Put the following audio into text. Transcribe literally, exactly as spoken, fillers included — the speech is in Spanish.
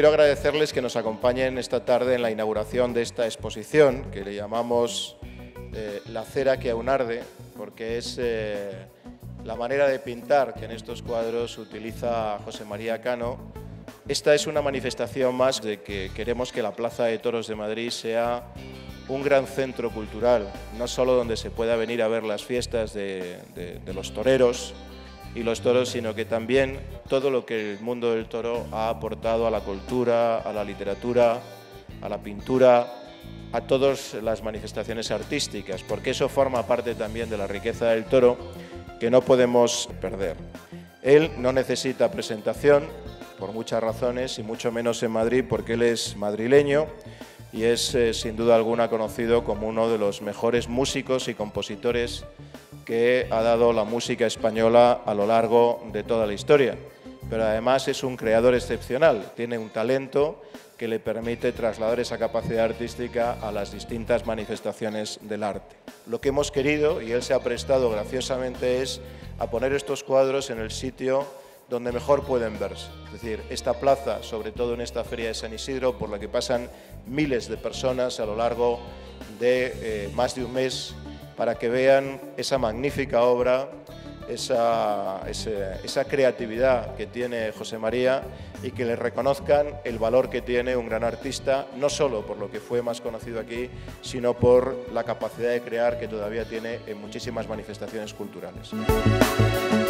quiero agradecerles que nos acompañen esta tarde en la inauguración de esta exposición, que le llamamos eh, La cera que aún arde, porque es eh, la manera de pintar que en estos cuadros utiliza José María Cano. Esta es una manifestación más de que queremos que la Plaza de Toros de Madrid sea un gran centro cultural, no solo donde se pueda venir a ver las fiestas de, de, de los toreros y los toros, sino que también todo lo que el mundo del toro ha aportado a la cultura, a la literatura, a la pintura, a todas las manifestaciones artísticas, porque eso forma parte también de la riqueza del toro que no podemos perder. Él no necesita presentación por muchas razones y mucho menos en Madrid, porque él es madrileño y es eh, sin duda alguna conocido como uno de los mejores músicos y compositores que ha dado la música española a lo largo de toda la historia. Pero además es un creador excepcional, tiene un talento que le permite trasladar esa capacidad artística a las distintas manifestaciones del arte. Lo que hemos querido, y él se ha prestado graciosamente, es a poner estos cuadros en el sitio donde mejor pueden verse. Es decir, esta plaza, sobre todo en esta feria de San Isidro, por la que pasan miles de personas a lo largo de eh, más de un mes, para que vean esa magnífica obra, esa, esa, esa creatividad que tiene José María y que le reconozcan el valor que tiene un gran artista, no solo por lo que fue más conocido aquí, sino por la capacidad de crear que todavía tiene en muchísimas manifestaciones culturales.